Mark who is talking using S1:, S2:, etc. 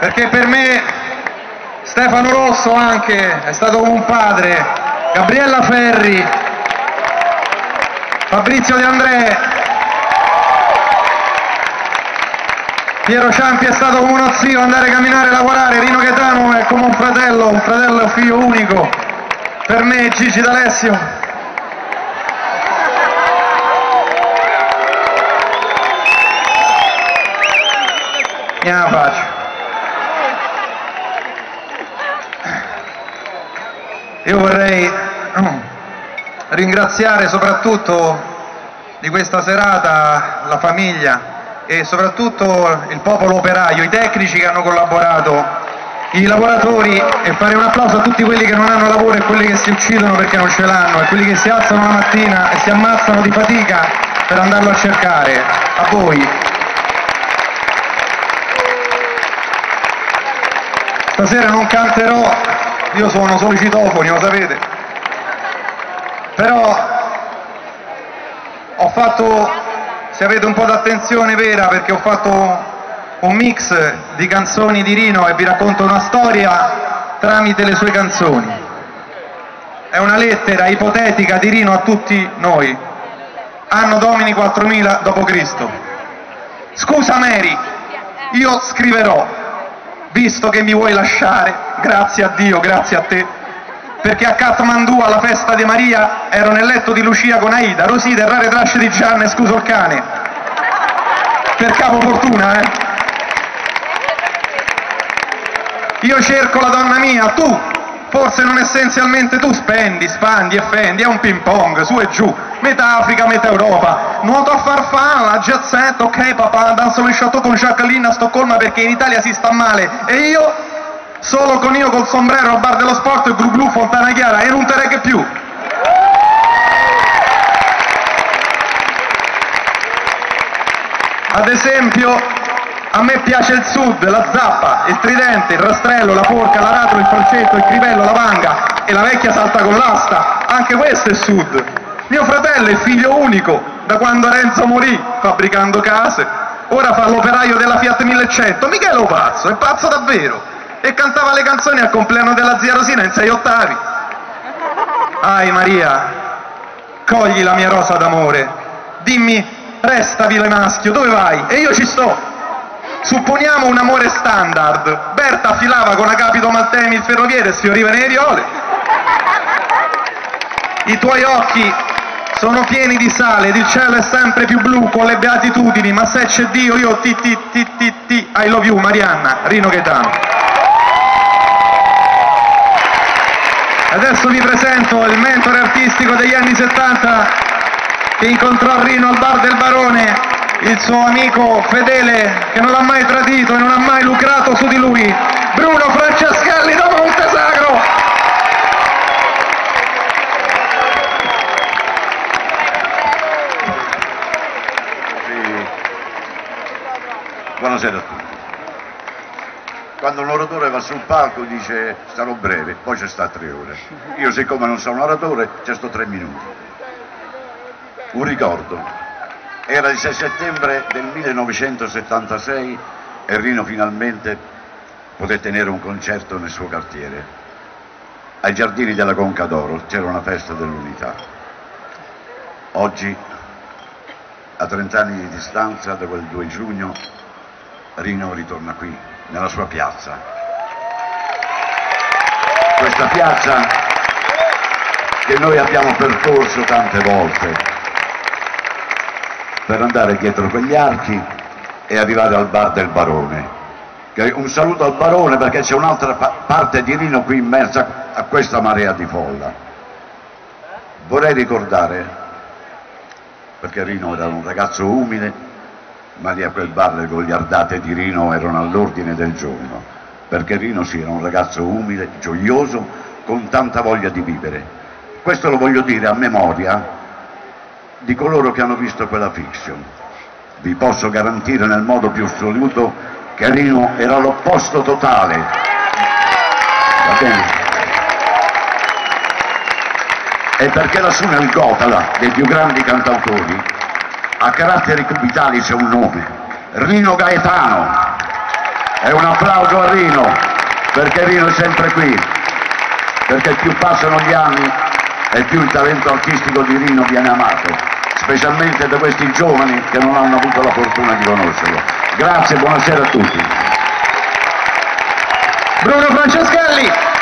S1: perché per me Stefano Rosso anche è stato come un padre, Gabriella Ferri, Fabrizio De André, Piero Ciampi è stato come uno zio, andare a camminare e lavorare, Rino Gaetano è come un fratello figlio unico, per me Gigi D'Alessio. La faccio. Io vorrei ringraziare soprattutto di questa serata la famiglia e soprattutto il popolo operaio, i tecnici che hanno collaborato, i lavoratori, e fare un applauso a tutti quelli che non hanno lavoro e quelli che si uccidono perché non ce l'hanno e quelli che si alzano la mattina e si ammazzano di fatica per andarlo a cercare. A voi. Stasera non canterò, io suono solo i citofoni, lo sapete, però ho fatto, se avete un po' d'attenzione vera, perché ho fatto un mix di canzoni di Rino e vi racconto una storia tramite le sue canzoni. È una lettera ipotetica di Rino a tutti noi. Anno Domini 4000 d.C. Scusa Mary, io scriverò, visto che mi vuoi lasciare, grazie a Dio, grazie a te, perché a Kathmandu alla festa di Maria ero nel letto di Lucia con Aida, Rosita e rare tracce di Gianna e scuso il cane. Per capo fortuna, Io cerco la donna mia, tu, forse non essenzialmente tu, spendi, spandi e fendi, è un ping pong, su e giù, metà Africa, metà Europa, nuoto a farfalla, jet set, ok papà, danzo il chateau con Jacqueline a Stoccolma perché in Italia si sta male, e io, solo con io col sombrero al bar dello sport, Gru Gru, Fontana Chiara, e non te regge più. Ad esempio, a me piace il sud, la zappa, il tridente, il rastrello, la forca, l'arato, il falsetto, il crivello, la vanga, e la vecchia salta con l'asta, anche questo è sud. Mio fratello è figlio unico, da quando Renzo morì, fabbricando case, ora fa l'operaio della Fiat 1100, mica è lo pazzo, è pazzo davvero, e cantava le canzoni al compleanno della zia Rosina in 6 ottavi. Ai Maria, cogli la mia rosa d'amore, dimmi, resta vile maschio, dove vai? E io ci sto. Supponiamo un amore standard, Berta affilava con Agapito Maltemi il ferroviere e sfioriva nei viole. I tuoi occhi sono pieni di sale ed il cielo è sempre più blu con le beatitudini, ma se c'è Dio io ti I love you Marianna, Rino Gaetano. Adesso vi presento il mentore artistico degli anni 70 che incontrò Rino al bar del Barone, il suo amico fedele che non l'ha mai tradito e non ha mai lucrato su di lui, Bruno Francescalli da Montesagro.
S2: Buonasera a tutti. Quando un oratore va sul palco dice starò breve, poi ci sta 3 ore. Io siccome non sono un oratore ci sto 3 minuti. Un ricordo. Era il 6 settembre del 1976 e Rino finalmente poté tenere un concerto nel suo quartiere. Ai giardini della Conca d'Oro c'era una festa dell'unità. Oggi, a 30 anni di distanza, da quel 2 giugno, Rino ritorna qui, nella sua piazza. Questa piazza che noi abbiamo percorso tante volte per andare dietro quegli archi e arrivare al bar del Barone. Un saluto al Barone perché c'è un'altra parte di Rino qui immersa a questa marea di folla. Vorrei ricordare, perché Rino era un ragazzo umile, ma lì a quel bar le goliardate di Rino erano all'ordine del giorno, perché Rino sì era un ragazzo umile, gioioso, con tanta voglia di vivere. Questo lo voglio dire a memoria di coloro che hanno visto quella fiction. Vi posso garantire nel modo più assoluto che Rino era l'opposto totale. Va bene? E perché lassù nel Gotala dei più grandi cantautori a caratteri cubitali c'è un nome, Rino Gaetano. E un applauso a Rino, perché Rino è sempre qui, perché più passano gli anni e più il talento artistico di Rino viene amato, specialmente da questi giovani che non hanno avuto la fortuna di conoscerlo. Grazie, buonasera a tutti.
S1: Bruno Franceschelli.